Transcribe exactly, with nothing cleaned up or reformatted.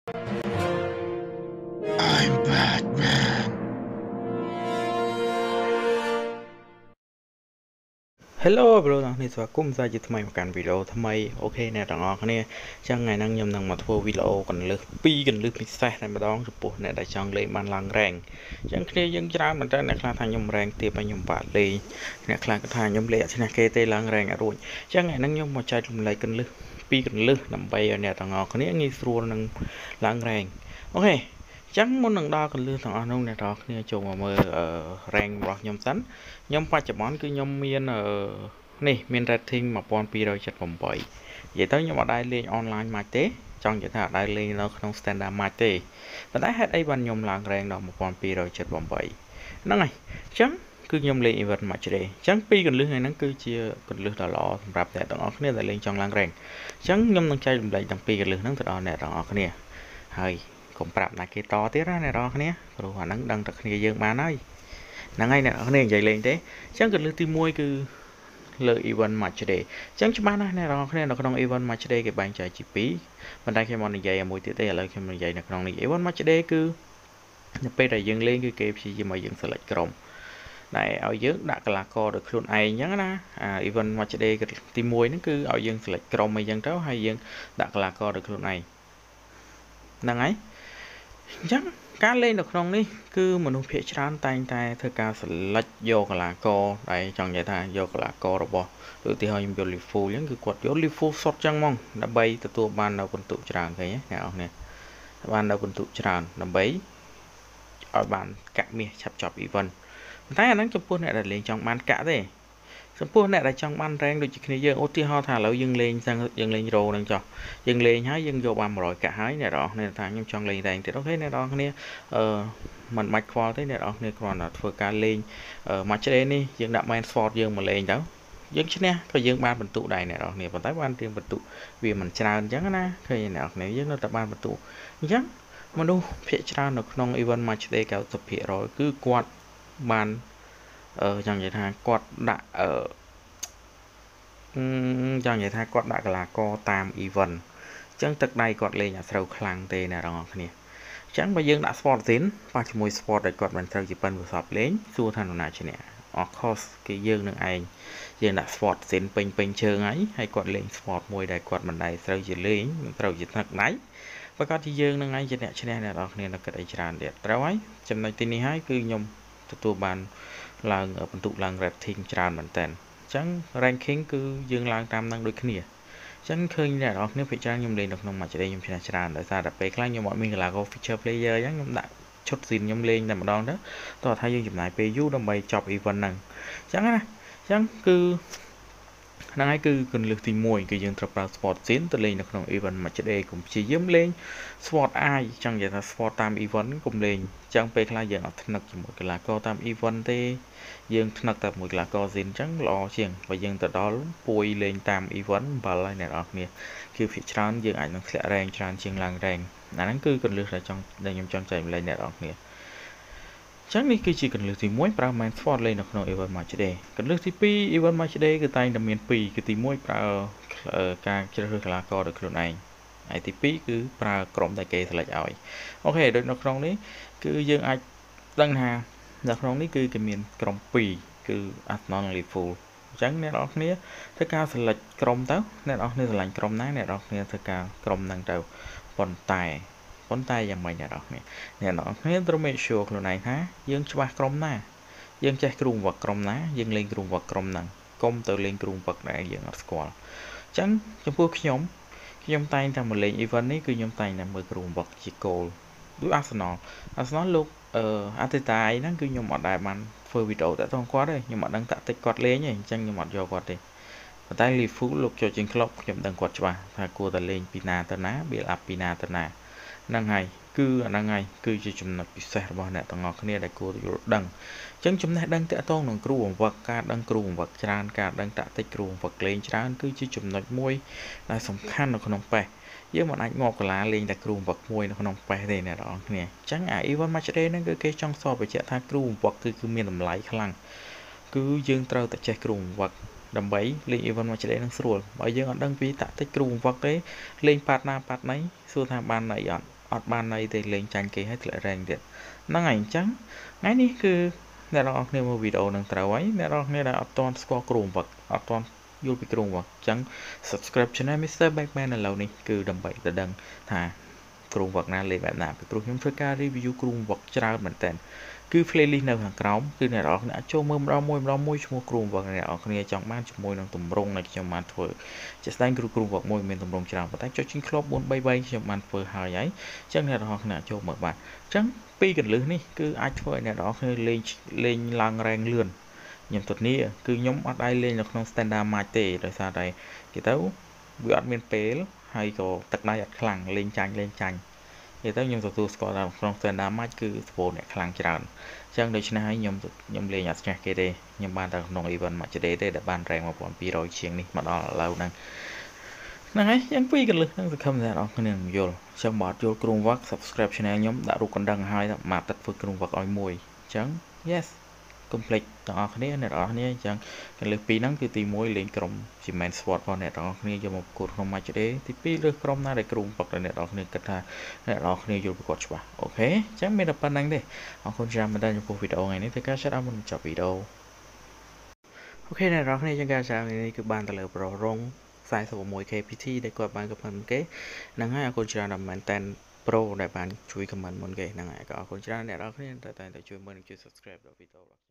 I'm Batman. Hello bro ទាំងនេះស្វាគមន៍សាជាថ្មីមកកាន់វីដេអូថ្មីអូខេអ្នកទាំងអស់គ្នាចឹងថ្ងៃហ្នឹងខ្ញុំនឹងមកធ្វើវីដេអូកន្លឹះពីរកន្លឹះពិសេសតែម្ដងចំពោះអ្នកដែលចង់លេងបានឡើងរ៉េងចឹងគ្នាយើងច្រើនមែនតើអ្នកខ្លះថាខ្ញុំរ៉េងទាបហើយខ្ញុំបាក់លេងអ្នកខ្លះក៏ថាខ្ញុំលេងអត់ឈ្នះគេទេឡើងរ៉េងអត់រួចចឹងថ្ងៃហ្នឹងខ្ញុំមកចែករំលែកកន្លឹះពីរកន្លឹះដើម្បីឲ្យអ្នកទាំងអស់គ្នាងាយស្រួលនឹងឡើងរ៉េងអូខេចឹងមុននឹងដល់កន្លឹះទាំងអស់នោះអ្នកទាំងអស់គ្នាចូលមកមើលរ៉េងរបស់ខ្ញុំសិនខ្ញុំបច្ចុប្បន្នគឺខ្ញុំមាននេះមាន rating một nghìn hai trăm七mươi tám និយាយទៅខ្ញុំអត់ដែរលេង online match ទេចង់និយាយថាអត់ដែរលេងនៅក្នុង standard match ទេប៉ុន្តែហេតុអីបានខ្ញុំឡើង rank ដល់một nghìn hai trăm七mươi tám ហ្នឹងហើយអញ្ចឹងគឺខ្ញុំលេង event match day អញ្ចឹងពីរកន្លឹះហ្នឹងគឺជាកន្លឹះដ៏ល្អសម្រាប់អ្នកទាំងអស់គ្នាដែលលេងចង់ឡើង rank អញ្ចឹងខ្ញុំនឹងចែករំលែកទាំងពីរកន្លឹះហ្នឹងទៅដល់អ្នកទាំងអស់គ្នាហើយកុំប្រាប់ណាគេតទៀតណាអ្នកទាំងអស់គ្នាព្រោះអាហ្នឹងដឹងតែគ្នាយើងបានហើយហ្នឹងហើយអ្នកទាំងអស់គ្នានិយាយលេងទេអញ្ចឹងកន្លឹះទីមួយគឺលើ event match day អញ្ចឹងច្បាស់ណាស់អ្នកនរគ្នានៅក្នុង event match day គេបែងចែកជាពីរប៉ុន្តែខ្ញុំមកនិយាយមួយទៀតទេឥឡូវខ្ញុំនិយាយនៅក្នុងនេះ event match day គឺនៅពេលដែលយើងលេងគឺគេព្យាយាមឲ្យយើង select ក្រុមដែលឲ្យយើងដាក់កីឡាករដោយខ្លួនឯងអញ្ចឹងណាអា event match day ទីមួយហ្នឹងគឺឲ្យយើង select ក្រុមអីចឹងទៅហើយយើងដាក់កីឡាករដោយខ្លួនឯងហ្នឹងហើយអញ្ចឹងការលេងនៅក្នុងនេះគឺមនុស្សភាគច្រើនតែងតែធ្វើការ select យកកីឡាករដែលចង់និយាយថាយកកីឡាកររបស់ឧទាហរណ៍ខ្ញុំយក Liverpool អញ្ចឹងគឺគាត់យក Liverpool សុទ្ធចឹងហ្មងដើម្បីទទួលបាននៅពិន្ទុច្រើនឃើញទេអ្នកនរគ្នាបាននៅពិន្ទុច្រើនដើម្បីឲ្យបានកាក់មាសឆាប់ចប់ event ប៉ុន្តែអាហ្នឹងចំពោះអ្នកដែលលេងចង់បានកាក់ទេចំពោះអ្នកដែលចង់បាន rank ដូចជាគ្នាយើងឧទាហរណ៍ថាឥឡូវយើងលេងយើងលេង row ហ្នឹងចុះយើងលេងហើយយើងយកបានmột trămកាក់ហើយអ្នកនរគ្នាថាខ្ញុំចង់លេង rank ទៀតអូខេអ្នកនរគ្នាអឺមិនបាច់ខ្វល់ទេអ្នកនរគ្នាគ្រាន់តែធ្វើការលេង match day នេះយើងដាក់ main sport យើងមកលេងទៅយើងឈ្នះក៏យើងបានពិន្ទុដែរអ្នកនរគ្នាប៉ុន្តែបានរៀងពិន្ទុវាមិនច្រើនអញ្ចឹងណាឃើញអ្នកនរគ្នាយើងនៅតែបានពិន្ទុអញ្ចឹងមនុស្សភាគច្រើននៅក្នុង event match day 九十ភាគរយគឺគាត់បានអឺចង់និយាយថាគាត់ដាក់អឺចង់និយាយថាគាត់ដាក់កីឡាករតាម event អញ្ចឹងទឹកដៃគាត់លេងអត់ត្រូវខ្លាំងទេអ្នកនរគ្នាអញ្ចឹងបើយើងដាក់ sport scene ប៉ះជាមួយ sport ដែលគាត់មិនត្រូវជាប៉ិនប្រសពលេងសួរថានរណាឈ្នះ of course គឺយើងនឹងឯងយើងដាក់ sport scene ពេញពេញជើងហើយហើយគាត់លេង sport មួយដែលគាត់មិនដែរត្រូវជាលេងមិនត្រូវជាទឹកដៃប្រកាសជាយើងនឹងឯងជាអ្នកឈ្នះអ្នកនរគ្នានៅគិតអីច្រើនទៀតត្រូវហើយចំណុចទីនេះហើយគឺខ្ញុំទទួលបានឡើងបន្ទុកឡើង rating ច្រើនមែនតើអញ្ចឹង ranking គឺយើងឡើងតាមនឹងដូចគ្នាអញ្ចឹងឃើញអ្នកនរគ្នាភាគច្រើនខ្ញុំលេងនៅក្នុង match day ខ្ញុំឈ្នះច្រើនដោយសារតែពេលខ្លះខ្ញុំអត់មានកីឡាករ feature player អញ្ចឹងខ្ញុំដាក់ឈុតស៊ីនខ្ញុំលេងតែម្ដងទៅតោះថាយើងចំណាយពេលយូរដើម្បីចប់ event ហ្នឹងអញ្ចឹងណាអញ្ចឹងគឺហ្នឹងហើយគឺគន្លឹះទីមួយគឺយើងត្រូវប្រើ sport scene ទៅលេងនៅក្នុង event match day កុំព្យាយាមលេង sport អាយចង់និយាយថា sport តាម event កុំលេងអញ្ចឹងពេលខ្លះយើងអត់ថ្នឹកជាមួយកីឡាករតាម event ទេយើងថ្នឹកតែមួយកីឡាករ scene អញ្ចឹងល្អជាងបើយើងទៅដល់ពួយលេងតាម event បាល់ហើយអ្នកនរគ្នាគឺភាគច្រើនយើងអាចនឹងធ្លាក់ rank ច្រើនជាងឡើង rank អាហ្នឹងគឺគន្លឹះដែលចង់ដែលខ្ញុំចង់ចែកម្លែកអ្នកនរគ្នាអញ្ចឹងនេះគឺជាគន្លឹះទីមួយប្រើ main sport លេងនៅក្នុង event match day គន្លឹះទីពីរ event match day គឺតែងតែមានពីរគឺទីមួយប្រើការជ្រើសរើសកីឡាករដោយខ្លួនឯងហើយទីពីរគឺប្រើក្រុមដែលគេ select ឲ្យអូខេដូចនៅក្នុងនេះគឺយើងអាចដឹងថានៅក្នុងនេះគឺគេមានក្រុមពីរគឺ Arsenal និង Liverpool អញ្ចឹងអ្នកនរគ្នាធ្វើការ select ក្រុមទៅអ្នកនរគ្នាស្រឡាញ់ក្រុមណាអ្នកនរគ្នាធ្វើការក្រុមហ្នឹងទៅប៉ុន្តែប៉ុន្តែយ៉ាងម៉េចអ្នកនរគ្នាអ្នកនរគ្នាត្រូវ make sure ខ្លួនឯងថាយើងច្បាស់ក្រុមណាយើងចេះគ្រូបង្វឹកក្រុមណាយើងលេងគ្រូបង្វឹកក្រុមហ្នឹងកុំទៅលេងគ្រូបង្វឹកដែលយើងអត់ស្គាល់អញ្ចឹងចំពោះខ្ញុំខ្ញុំតែងតែមកលេង event នេះគឺខ្ញុំតែងតែមើលគ្រូបង្វឹកជាគោលដូច Arsenal Arsenal លោកអឺអាទិតាយហ្នឹងគឺខ្ញុំអត់ដែលបានធ្វើវីដេអូតាក់ទងគាត់ទេខ្ញុំអត់ដឹងតាក់ទិចគាត់លេងទេអញ្ចឹងខ្ញុំអត់យកគាត់ទេប៉ុន្តែ Liverpool លោកចូលជាង Klopp ខ្ញុំដឹងគាត់ច្បាស់ថាគួរតែលេងពីណាទៅណា build up ពីណាទៅណាហ្នឹងហើយគឺអាហ្នឹងហើយគឺជាចំណុចពិសេសរបស់អ្នកទាំងអស់គ្នាដែលគួរយល់ដឹងអញ្ចឹងចំណេះដឹងតាក់ទងនឹងគ្រូបង្វឹកការដឹងគ្រូបង្វឹកច្រើនការដឹងតាក់ទិចគ្រូបង្វឹកលេងច្រើនគឺជាចំណុចមួយដែលសំខាន់នៅក្នុងប៉េះយើងមិនអាចងាប់កលាលេងតែគ្រូបង្វឹកមួយនៅក្នុងប៉េះទេអ្នកនរគ្នាអញ្ចឹងអា event match day ហ្នឹងគឺគេចង់សរបញ្ជាក់ថាគ្រូបង្វឹកគឺគឺមានតម្លៃខ្លាំងគឺយើងត្រូវតែចេះគ្រូបង្វឹកដើម្បីលេង event match day នឹងស្រួលបើយើងអត់ដឹងពីតាក់ទិចគ្រូបង្វឹកទេលេងប៉ាត់ណាប៉ាត់ណីសួរថាបានអីអត់ ọt ban này thì lên tranh kia hết lại rèn điện nó ngày trắng ngay đi cứ nè đó nè một video nâng trào ấy nè đó nè là ọt toàn score krum vật ọt toàn vô bị krum vật trắng subscribe channel Mister Batman là lâu này cứ đầm bậy từ đằng thà krum vật na lên bạn nào bị krum nhóm chơi ca review krum vật trao mình tên cứ playlist nào hàng cóng cứ này đó đã cho mơm rau môi rau môi mua krum vật này ở kia trong ban cho môi đang tùm rong này trong màn phở chỉ đánh krum krum vật môi mình tùm rong trào và tay cho chính club bốn bay bay trong màn phở hài ấy chẳng này đó nè cho mở bạn trắng pi gần lưới ní cứ ai chơi này đó lên lên lăng rèn lươn nhầm thuật ní cứ nhóm ở đây lên được non standard mai tệ rồi sao đây thì tấu bị admin pale hay có tật này khẳng lên tranh lên tranh thì tấu nhầm thuật tu score là non standard mai cứ phổ này khẳng tràn chẳng đây này nhầm nhầm lên nhặt nhặt cái đây nhầm ban đầu non event mà chỉ để để để ban rèn một bọn pi rồi chieng đi mà đó là lâu năng nàyยังពីกันเลยนั่งจะคำเนี่ยเราคนหนึ่งโยลช่างบอดโยลกรุงวัก subscribe channel nhóm đã rút con đăng hai màตัดฝึกกรุงวักอ้อยมวยchẳng yes complete ต่อคนนี้เนี่ยเราเนี่ยchẳngกันเลยปีนั้นคือตีมวยเล่นกรมจิมแมนสปอร์ตพอเนี่ยเราคนนี้จะมากดเข้ามาจะได้ที่ปีเลือกกรมน่าได้กรุงวักเนี่ยเราคนนี้กันท่าเนี่ยเราคนนี้โยลไปกดใช่ป่ะโอเคchẳngไม่ได้ปันนั่งเด้เอาคนจะมาได้ในวิดีโอไงนี่ถ้าการชัดเอามันจบวิดีโอโอเคเนี่ยเราคนนี้จะการจะนี่คือบ้านตะเลโปรรงsai số một K P T để coi bạn gặp phần kế năng hai con trai làm mình tên pro để bạn chui comment môn kế năng hai con trai này đó nên tại tại chui mình chui subscribe video